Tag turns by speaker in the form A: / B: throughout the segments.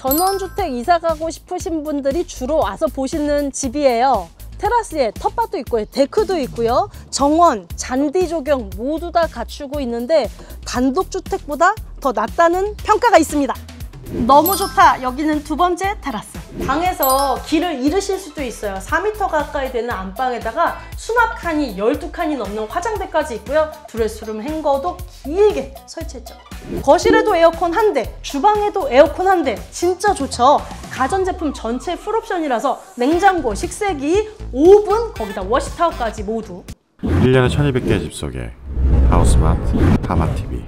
A: 전원주택 이사 가고 싶으신 분들이 주로 와서 보시는 집이에요. 테라스에 텃밭도 있고요, 데크도 있고요, 정원, 잔디 조경 모두 다 갖추고 있는데 단독주택보다 더 낫다는 평가가 있습니다. 너무 좋다. 여기는 두 번째 테라스. 방에서 길을 잃으실 수도 있어요. 4m 가까이 되는 안방에다가 수납칸이 12칸이 넘는 화장대까지 있고요. 드레스룸 행거도 길게 설치했죠. 거실에도 에어컨 한 대, 주방에도 에어컨 한 대. 진짜 좋죠. 가전제품 전체 풀옵션이라서 냉장고, 식세기, 오븐, 거기다 워시타워까지 모두
B: 1년에 1200개의 집 속에 하우스마트 하마TV.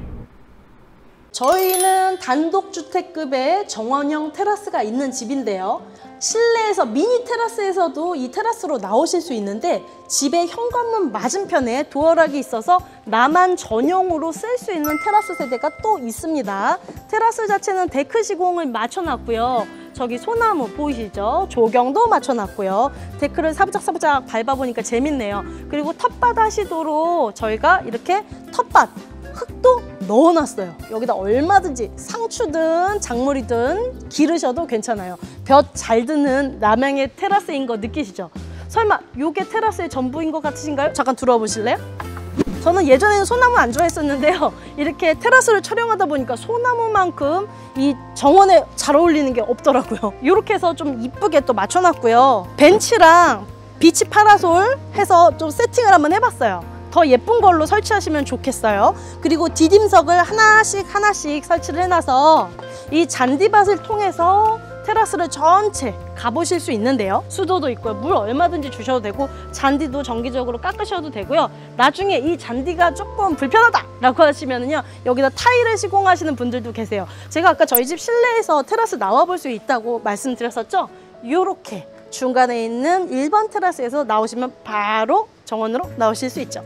A: 저희는 단독주택급의 정원형 테라스가 있는 집인데요. 실내에서 미니 테라스에서도 이 테라스로 나오실 수 있는데 집의 현관문 맞은편에 도어락이 있어서 나만 전용으로 쓸 수 있는 테라스 세대가 또 있습니다. 테라스 자체는 데크 시공을 맞춰놨고요. 저기 소나무 보이시죠? 조경도 맞춰놨고요. 데크를 사부작사부작 밟아보니까 재밌네요. 그리고 텃밭 하시도록 저희가 이렇게 텃밭 흙도 넣어놨어요. 여기다 얼마든지 상추든 작물이든 기르셔도 괜찮아요. 볕 잘 드는 남양의 테라스인 거 느끼시죠? 설마 이게 테라스의 전부인 것 같으신가요? 잠깐 들어와 보실래요? 저는 예전에는 소나무 안 좋아했었는데요. 이렇게 테라스를 촬영하다 보니까 소나무만큼 이 정원에 잘 어울리는 게 없더라고요. 이렇게 해서 좀 이쁘게 또 맞춰놨고요. 벤치랑 비치 파라솔 해서 좀 세팅을 한번 해봤어요. 더 예쁜 걸로 설치하시면 좋겠어요. 그리고 디딤석을 하나씩 설치를 해놔서 이 잔디밭을 통해서 테라스를 전체 가보실 수 있는데요. 수도도 있고요. 물 얼마든지 주셔도 되고 잔디도 정기적으로 깎으셔도 되고요. 나중에 이 잔디가 조금 불편하다 라고 하시면은요, 여기다 타일을 시공하시는 분들도 계세요. 제가 아까 저희 집 실내에서 테라스 나와볼 수 있다고 말씀드렸었죠? 요렇게 중간에 있는 1번 테라스에서 나오시면 바로 정원으로 나오실 수 있죠.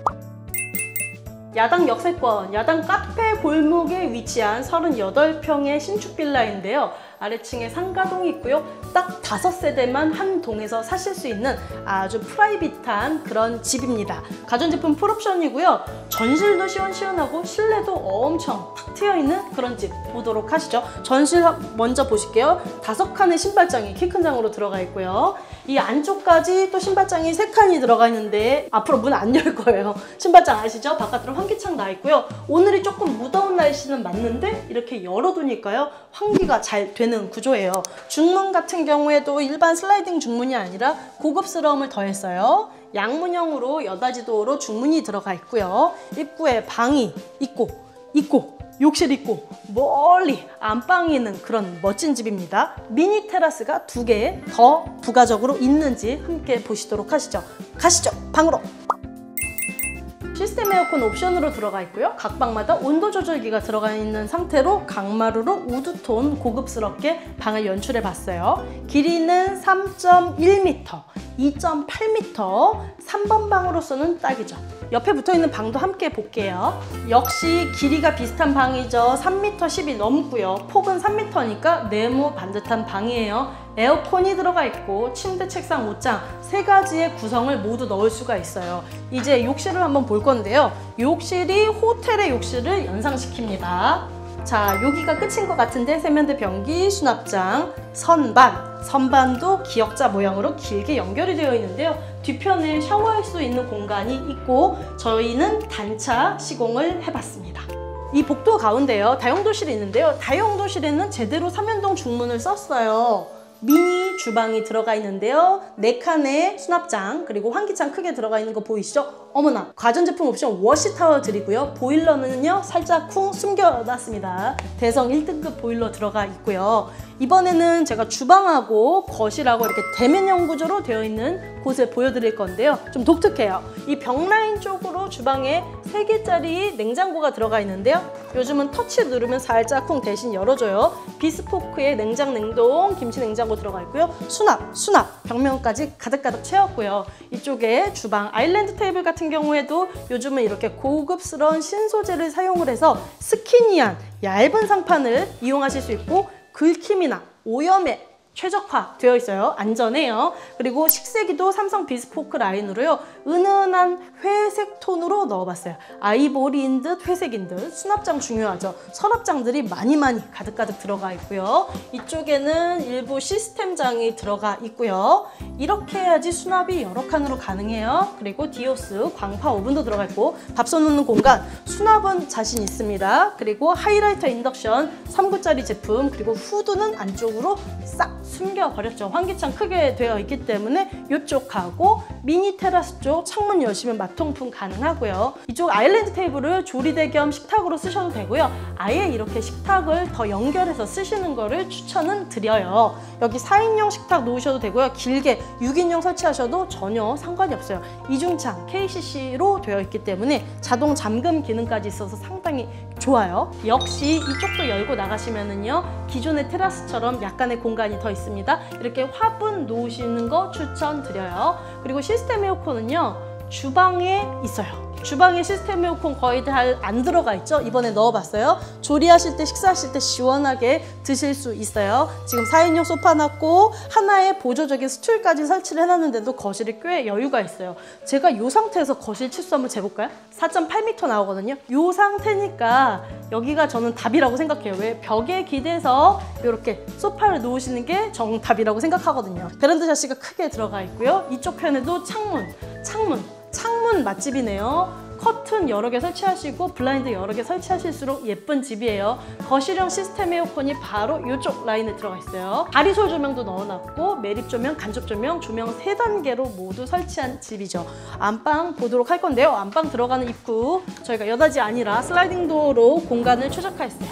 A: 야당 역세권, 야당 카페 골목에 위치한 38평의 신축 빌라인데요. 아래층에 상가동이 있고요. 딱 5세대만 한 동에서 사실 수 있는 아주 프라이빗한 그런 집입니다. 가전제품 풀옵션이고요. 전실도 시원시원하고 실내도 엄청 탁 트여있는 그런 집 보도록 하시죠. 전실 먼저 보실게요. 5칸의 신발장이 키 큰 장으로 들어가 있고요. 이 안쪽까지 또 신발장이 3칸이 들어가 있는데 앞으로 문 안 열 거예요. 신발장 아시죠? 바깥으로 환기창 나 있고요. 오늘이 조금 무더운 날씨는 맞는데 이렇게 열어두니까요, 환기가 잘 되는 구조예요. 중문 같은 경우에도 일반 슬라이딩 중문이 아니라 고급스러움을 더했어요. 양문형으로 여닫이도어로 중문이 들어가 있고요. 입구에 방이 있고 욕실 있고 멀리 안방이 있는 그런 멋진 집입니다. 미니 테라스가 2개 더 부가적으로 있는지 함께 보시도록 하시죠. 가시죠, 방으로. 시스템 에어컨 옵션으로 들어가 있고요. 각 방마다 온도 조절기가 들어가 있는 상태로 강마루로 우드톤 고급스럽게 방을 연출해 봤어요. 길이는 3.1m, 2.8m, 3번 방으로서는 딱이죠. 옆에 붙어있는 방도 함께 볼게요. 역시 길이가 비슷한 방이죠. 3m 10이 넘고요. 폭은 3m니까 네모 반듯한 방이에요. 에어컨이 들어가 있고 침대, 책상, 옷장 3가지의 구성을 모두 넣을 수가 있어요. 이제 욕실을 한번 볼 건데요. 욕실이 호텔의 욕실을 연상시킵니다. 자, 여기가 끝인 것 같은데 세면대, 변기, 수납장, 선반도 기역자 모양으로 길게 연결이 되어 있는데요. 뒤편에 샤워할 수 있는 공간이 있고 저희는 단차 시공을 해봤습니다. 이 복도 가운데요, 다용도실이 있는데요. 다용도실에는 제대로 3연동 중문을 썼어요. 미니 주방이 들어가 있는데요. 4칸의 수납장, 그리고 환기창 크게 들어가 있는 거 보이시죠? 어머나, 가전제품 옵션 워시타워 드리고요. 보일러는요, 살짝 쿵 숨겨놨습니다. 대성 1등급 보일러 들어가 있고요. 이번에는 제가 주방하고 거실하고 이렇게 대면형 구조로 되어 있는 곳을 보여드릴 건데요. 좀 독특해요. 이 벽라인 쪽으로 주방에 3개짜리 냉장고가 들어가 있는데요. 요즘은 터치 누르면 살짝 쿵 대신 열어줘요. 비스포크에 냉장, 냉동, 김치 냉장고 들어가 있고요. 수납 벽면까지 가득가득 채웠고요. 이쪽에 주방 아일랜드 테이블 같은 경우에도 요즘은 이렇게 고급스러운 신소재를 사용을 해서 스키니한 얇은 상판을 이용하실 수 있고 긁힘이나 오염에 최적화되어 있어요. 안전해요. 그리고 식세기도 삼성 비스포크 라인으로요. 은은한 회색 톤으로 넣어봤어요. 아이보리인 듯 회색인 듯. 수납장 중요하죠. 서랍장들이 많이 가득 들어가 있고요. 이쪽에는 일부 시스템장이 들어가 있고요. 이렇게 해야지 수납이 여러 칸으로 가능해요. 그리고 디오스 광파 오븐도 들어가 있고 밥솥 넣는 공간, 수납은 자신 있습니다. 그리고 하이라이터 인덕션 3구짜리 제품, 그리고 후드는 안쪽으로 싹 숨겨버렸죠. 환기창 크게 되어 있기 때문에 이쪽하고 미니 테라스 쪽 창문 여시면 맛통풍 가능하고요. 이쪽 아일랜드 테이블을 조리대 겸 식탁으로 쓰셔도 되고요. 아예 이렇게 식탁을 더 연결해서 쓰시는 거를 추천은 드려요. 여기 4인용 식탁 놓으셔도 되고요. 길게 6인용 설치하셔도 전혀 상관이 없어요. 이중창 KCC로 되어 있기 때문에 자동 잠금 기능까지 있어서 상당히 좋아요. 역시 이쪽도 열고 나가시면은요, 기존의 테라스처럼 약간의 공간이 더 있습니다. 이렇게 화분 놓으시는 거 추천드려요. 그리고 시스템 에어컨은요, 주방에 있어요. 주방에 시스템 에어컨 거의 잘 안 들어가 있죠? 이번에 넣어봤어요. 조리하실 때, 식사하실 때 시원하게 드실 수 있어요. 지금 4인용 소파 놨고 하나의 보조적인 스툴까지 설치를 해놨는데도 거실이 꽤 여유가 있어요. 제가 이 상태에서 거실 치수 한번 재볼까요? 4.8m 나오거든요. 이 상태니까 여기가 저는 답이라고 생각해요. 왜? 벽에 기대서 이렇게 소파를 놓으시는 게 정답이라고 생각하거든요. 베란다 샤시가 크게 들어가 있고요. 이쪽 편에도 창문 맛집이네요. 커튼 여러 개 설치하시고 블라인드 여러 개 설치하실수록 예쁜 집이에요. 거실형 시스템 에어컨이 바로 이쪽 라인에 들어가 있어요. 다리솔 조명도 넣어놨고 매립 조명, 간접 조명, 조명 3단계로 모두 설치한 집이죠. 안방 보도록 할 건데요. 안방 들어가는 입구 저희가 여닫이 아니라 슬라이딩 도어로 공간을 최적화했어요.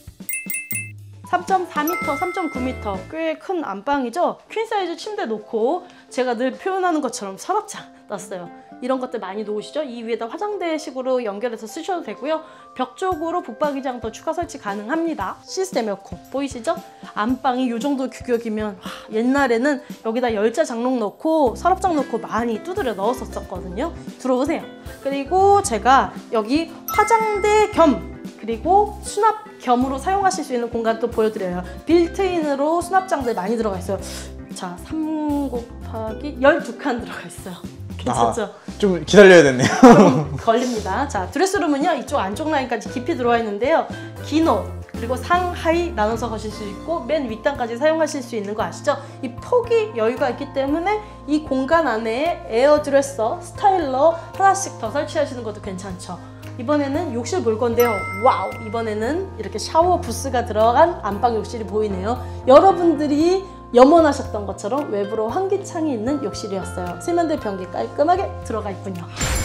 A: 3.4m, 3.9m 꽤 큰 안방이죠. 퀸사이즈 침대 놓고 제가 늘 표현하는 것처럼 서랍장 놨어요. 이런 것들 많이 놓으시죠? 이 위에다 화장대식으로 연결해서 쓰셔도 되고요. 벽 쪽으로 붙박이장 더 추가 설치 가능합니다. 시스템 에어컨 보이시죠? 안방이 이 정도 규격이면 옛날에는 여기다 열자 장롱 넣고 서랍장 넣고 많이 두드려 넣었었거든요. 들어오세요. 그리고 제가 여기 화장대 겸 그리고 수납 겸으로 사용하실 수 있는 공간도 보여드려요. 빌트인으로 수납장들 많이 들어가 있어요. 자, 3 곱하기 12칸 들어가 있어요. 괜찮죠?
C: 좀 기다려야겠네요.
A: 걸립니다. 자, 드레스룸은요, 이쪽 안쪽 라인까지 깊이 들어와 있는데요. 긴 옷, 그리고 상, 하의 나눠서 거실 수 있고 맨 윗단까지 사용하실 수 있는 거 아시죠? 이 폭이 여유가 있기 때문에 이 공간 안에 에어드레서, 스타일러 하나씩 더 설치하시는 것도 괜찮죠. 이번에는 욕실 볼 건데요. 와우! 이번에는 이렇게 샤워 부스가 들어간 안방 욕실이 보이네요. 여러분들이 염원하셨던 것처럼 외부로 환기창이 있는 욕실이었어요. 세면대 변기 깔끔하게 들어가 있군요.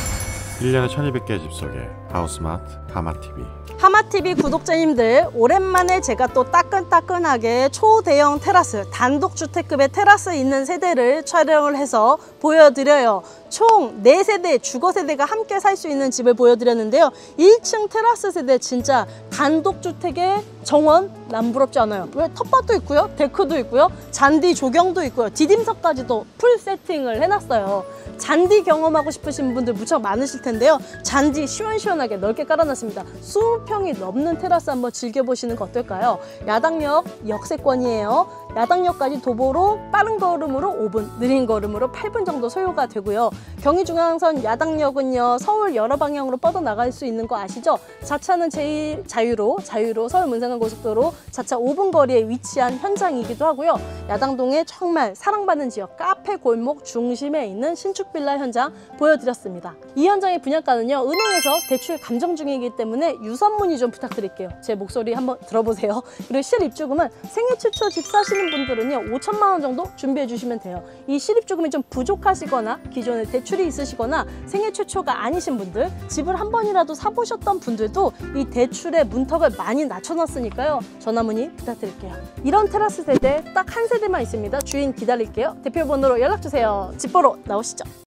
B: 1년에 1200개의 집 속에 하우스마트 하마TV.
A: 하마TV 구독자님들, 오랜만에 제가 또 따끈따끈하게 초대형 테라스, 단독주택급의 테라스 있는 세대를 촬영을 해서 보여드려요. 총 4세대, 주거세대가 함께 살 수 있는 집을 보여드렸는데요. 1층 테라스 세대 진짜 단독주택의 정원 남부럽지 않아요. 왜? 텃밭도 있고요, 데크도 있고요, 잔디 조경도 있고요, 디딤석까지도 풀 세팅을 해놨어요. 잔디 경험하고 싶으신 분들 무척 많으실 텐데요. 잔디 시원시원하게 넓게 깔아놨습니다. 20평이 넘는 테라스 한번 즐겨보시는 거 어떨까요? 야당역 역세권이에요. 야당역까지 도보로 빠른 걸음으로 5분, 느린 걸음으로 8분 정도 소요가 되고요. 경의중앙선 야당역은요, 서울 여러 방향으로 뻗어나갈 수 있는 거 아시죠? 자차는 제일 자유로 서울 문산간고속도로 자차 5분 거리에 위치한 현장이기도 하고요. 야당동의 정말 사랑받는 지역, 카페 골목 중심에 있는 신축 빌라 현장 보여드렸습니다. 이 현장의 분양가는요, 은행에서 대출 감정 중이기 때문에 유선 문의 좀 부탁드릴게요. 제 목소리 한번 들어보세요. 그리고 실입주금은 생애 최초 집 사시는 분들은요, 5천만 원 정도 준비해 주시면 돼요. 이 실입주금이 좀 부족하시거나 기존에 대출이 있으시거나 생애 최초가 아니신 분들, 집을 한 번이라도 사보셨던 분들도 이 대출의 문턱을 많이 낮춰놨으니까요, 전화 문의 부탁드릴게요. 이런 테라스 세대 딱 한 세대만 있습니다. 주인 기다릴게요. 대표번호로 연락주세요. 집 보러 나오시죠.